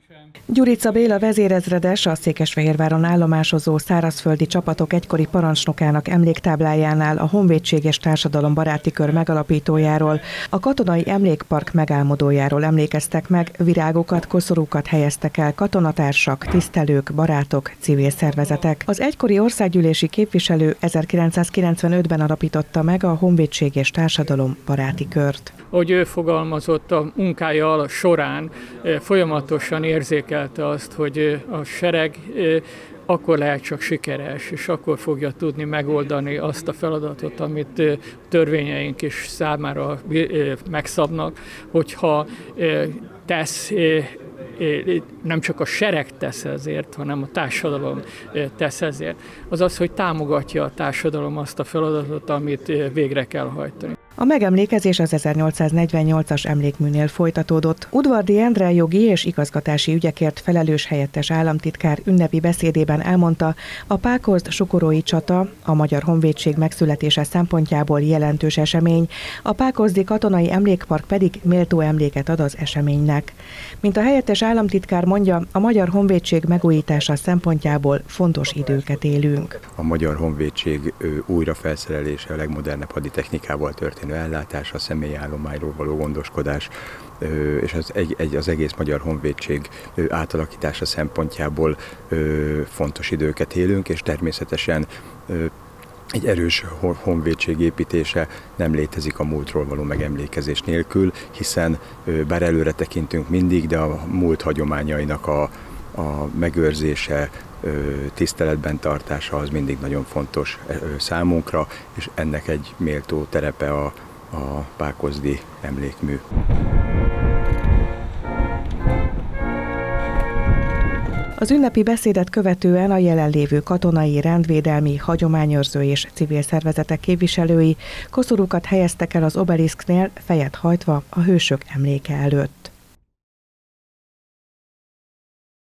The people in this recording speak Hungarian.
Gyurica Béla vezérezredes a Székesfehérváron állomásozó szárazföldi csapatok egykori parancsnokának emléktáblájánál a Honvédség és Társadalombaráti Kör megalapítójáról, a Katonai Emlékpark megálmodójáról emlékeztek meg, virágokat, koszorúkat helyeztek el katonatársak, tisztelők, barátok, civil szervezetek. Az egykori országgyűlési képviselő 1995-ben alapította meg a Honvédség és Társadalombaráti Kört. Ahogy ő fogalmazott, a munkája során folyamatosan érzékelte azt, hogy a sereg akkor lehet csak sikeres, és akkor fogja tudni megoldani azt a feladatot, amit törvényeink is számára megszabnak, hogyha tesz, nem csak a sereg tesz ezért, hanem a társadalom tesz ezért. Azaz, hogy támogatja a társadalom azt a feladatot, amit végre kell hajtani. A megemlékezés az 1848-as emlékműnél folytatódott. Udvardy Endre jogi és igazgatási ügyekért felelős helyettes államtitkár ünnepi beszédében elmondta, a Pákozd-Sokorói csata a Magyar Honvédség megszületése szempontjából jelentős esemény, a Pákozdi Katonai Emlékpark pedig méltó emléket ad az eseménynek. Mint a helyettes államtitkár mondja, a Magyar Honvédség megújítása szempontjából fontos időket élünk. A Magyar Honvédség újrafelszerelése, a legmodernebb haditechnikával történő ellátás, a személyállományról való gondoskodás, és az egész Magyar Honvédség átalakítása szempontjából fontos időket élünk, és természetesen egy erős honvédség építése nem létezik a múltról való megemlékezés nélkül, hiszen bár előre tekintünk mindig, de a múlt hagyományainak a megőrzése, tiszteletben tartása az mindig nagyon fontos számunkra, és ennek egy méltó terepe a pákozdi emlékmű. Az ünnepi beszédet követően a jelenlévő katonai, rendvédelmi, hagyományőrző és civil szervezetek képviselői koszorúkat helyeztek el az obeliszknél, fejet hajtva a hősök emléke előtt.